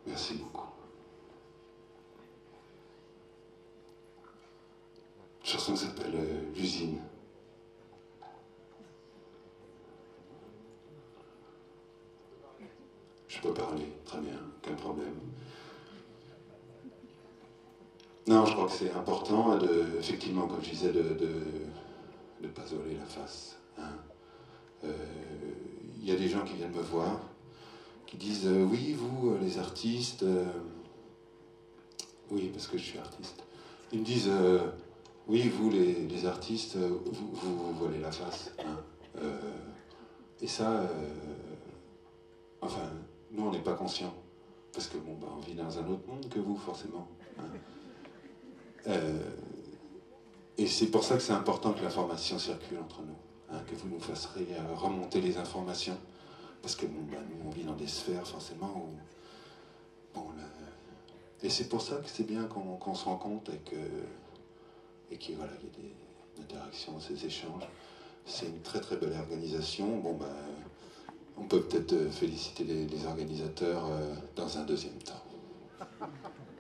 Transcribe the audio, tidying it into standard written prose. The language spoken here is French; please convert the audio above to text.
Merci beaucoup. La chanson s'appelle L'usine. Je peux parler, très bien, aucun problème. Non, je crois que c'est important, effectivement, comme je disais, de ne pas se voiler la face. Hein. Y a des gens qui viennent me voir, qui disent oui, vous, les artistes, oui, parce que je suis artiste. Ils me disent oui, vous, les artistes, vous voilez la face. Hein. Et ça, enfin, nous, on n'est pas conscients. Parce que, bon, on vit dans un autre monde que vous, forcément. Hein. Et c'est pour ça que c'est important que l'information circule entre nous. Hein, que vous nous fassiez remonter les informations. Parce que, bon, nous, on vit dans des sphères, forcément, où... Bon, et c'est pour ça que c'est bien qu'on se rencontre et qu'il voilà, y ait des interactions, ces échanges. C'est une très très belle organisation. Bon, on peut peut-être féliciter les organisateurs dans un deuxième temps.